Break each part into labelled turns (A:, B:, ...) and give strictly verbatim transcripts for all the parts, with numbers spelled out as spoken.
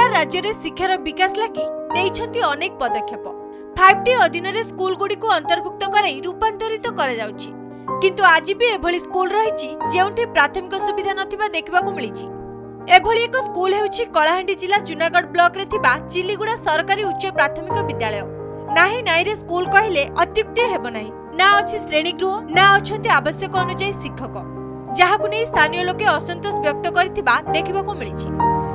A: सरकार राज्य में शिक्षार विकास लगी नहीं अनेक पदक्षेप। फाइव टी अधीन स्कूल गुड़ी को अंतर्भुक्त कर रूपांतरित किंतु आज भी एभली स्कूल रही जेउठी प्राथमिक सुविधा नथिबा देखबाकू मिलिछि। एभली एक स्कूल हेउछि कलाहांडी जिला जूनागढ़ ब्लॉक रे थिबा चिलीगुड़ा सरकारी उच्च प्राथमिक विद्यालय। नाही नाही रे स्कूल कहले अत्युक्ति हेबो नाही। ना अछि श्रेणीगृह ना अछंती आवश्यक अनुसार शिक्षक, जहाकू नै स्थानीय लोके असंतोष व्यक्त करथिबा देखबाकू मिलिछि।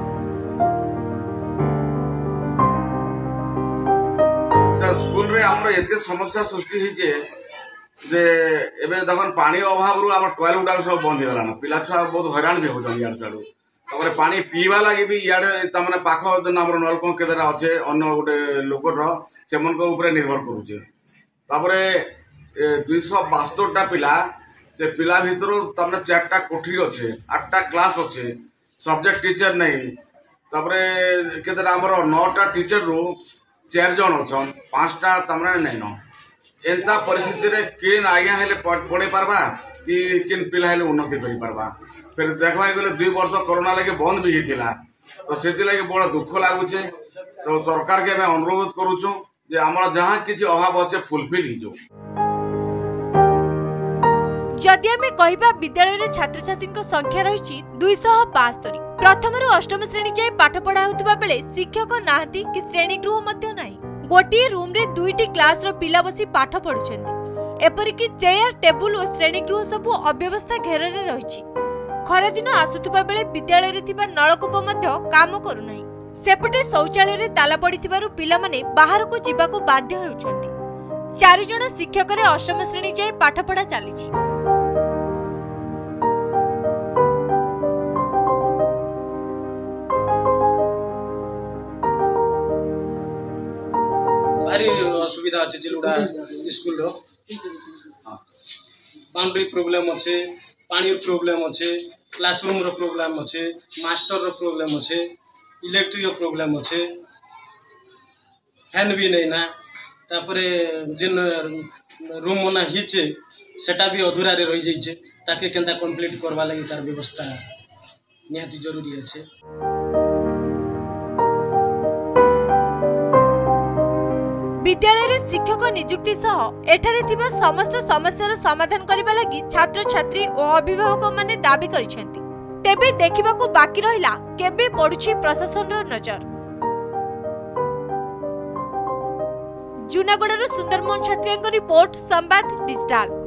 B: स्कूल रे हमर एते समस्या सृष्टि हिचे जे एबे देखन पानी अभाव रु हमर टॉयलेट उडाल सब बंद होलान। पिला छुआ बहुत हैरान भी होजन यार चाडू। तबरे पानी पीवा लागि भी याडे तमने पाखो जन हमर नलको केदरा अछि अन्य गोटे लोकर से मन को ऊपर निर्भर करूचे। तबरे दो सौ बासठ टा पिला से पिला भितर तमने चारटा कोठरी अछि, आठटा क्लास अछि, सब्जेक्ट टीचर नहीं। तबरे केदरा हमर नौ टा टीचर रु चार जन अछन, पांचटा तमने नहीं न। एंता परिस्थिति रे केन आज्ञा हेले पढ़े पारबा कि केन पिला हेले उन्नति करि पारबा। फिर देखबा गेले दुई वर्ष कोरोना लगे बंद भी हिथिला, तो सेति लगे बड़ दुख लागुचे। तो सरकार के मैं अनुरोध करूछु जे हमरा जहां किछि अभाव अछि फुलफिल हि जो।
A: जदि आमे कहिबा विद्यालय रे छात्र छात्री संख्या रही दुई सौ बास्तरी। प्रथम रु अष्टम श्रेणी जाए पाठ पढ़ा होतबा बेले शिक्षक नाहती कि श्रेणी गृह मध्य नाही। गोटे रूम रे दुईटी क्लास रो पिला बसी पाठ पढुछन्ती। एपरिक चेयर टेबुल और श्रेणी गृह सबु अव्यवस्था घेर रे रहिछि। खरा दिन आसुथबा बेले विद्यालय रे थिबा नलकूप मध्य काम करू नाही। सेपटे शौचालय रे ताला पडिथिबारु पिला माने बाहर को जिबाको बाध्य हेउछन्ती। चारि जण शिक्षक रे अष्टम श्रेणी जाए पाठ पढ़ा चलीछि।
C: भारी असुविधा अच्छे चिलुड़ा स्कूल रो बाउंड्री प्रॉब्लम अच्छे, पानी प्रॉब्लम अच्छे, क्लासरूम रो प्रॉब्लम अच्छे, मास्टर रो प्रॉब्लम अच्छे, इलेक्ट्रिक रो प्रॉब्लम अच्छे, फैन भी नहीं ना। तापरे जिन रूम मना हिचे सेटा भी अधूरा रे रही जाइछे, ताके केंता कंप्लीट करवा लागि तार व्यवस्था निहाती जरूरी अच्छे।
A: विद्यालय रे शिक्षक नियुक्ति सह एठारे थिबा समस्त समस्यार समाधान करिबा लागि छात्र छात्री और अभिभावक माने दाबी करिसेंती। तेबे देखिबाकू बाकी रहिला केबे पडुछि प्रशासन रो नजर। Junagarh Sundarmohan Chhatria report, Sambad digital.